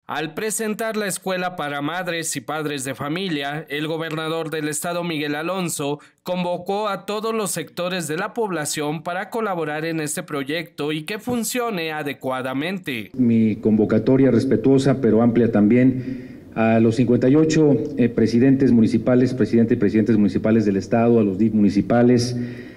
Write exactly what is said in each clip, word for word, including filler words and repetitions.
Al presentar la escuela para madres y padres de familia, el gobernador del estado, Miguel Alonso, convocó a todos los sectores de la población para colaborar en este proyecto y que funcione adecuadamente. Mi convocatoria respetuosa pero amplia también a los cincuenta y ocho eh, presidentes municipales, presidentes y presidentes municipales del estado, a los D I F municipales,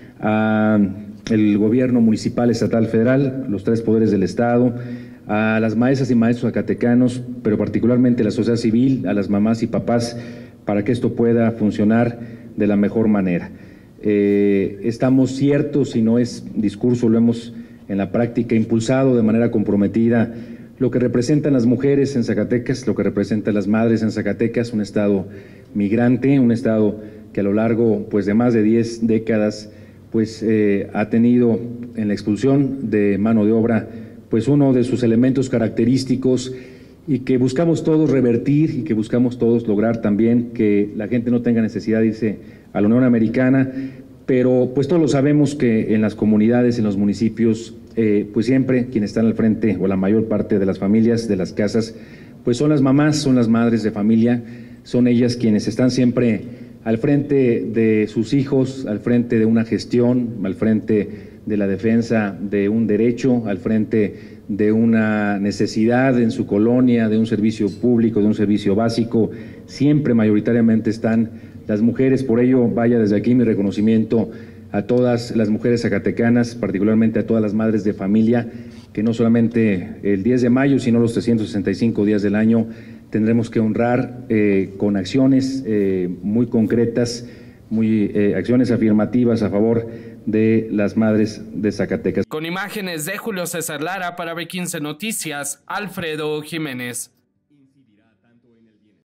al gobierno municipal, estatal, federal, los tres poderes del estado, a las maestras y maestros zacatecanos, pero particularmente a la sociedad civil, a las mamás y papás, para que esto pueda funcionar de la mejor manera. Eh, estamos ciertos, si no es discurso, lo hemos en la práctica impulsado de manera comprometida lo que representan las mujeres en Zacatecas, lo que representan las madres en Zacatecas, un estado migrante, un estado que a lo largo pues, de más de diez décadas pues, eh, ha tenido en la expulsión de mano de obra pues uno de sus elementos característicos y que buscamos todos revertir y que buscamos todos lograr también que la gente no tenga necesidad de irse a la Unión Americana, pero pues todos lo sabemos que en las comunidades, en los municipios, eh, pues siempre quienes están al frente o la mayor parte de las familias, de las casas, pues son las mamás, son las madres de familia, son ellas quienes están siempre al frente de sus hijos, al frente de una gestión, al frente de la defensa de un derecho, al frente de una necesidad en su colonia, de un servicio público, de un servicio básico, siempre mayoritariamente están las mujeres. Por ello, vaya desde aquí mi reconocimiento a todas las mujeres zacatecanas, particularmente a todas las madres de familia, que no solamente el diez de mayo, sino los trescientos sesenta y cinco días del año tendremos que honrar eh, con acciones eh, muy concretas, muy eh, acciones afirmativas a favor de las madres de Zacatecas. Con imágenes de Julio César Lara para B quince Noticias, Alfredo Jiménez.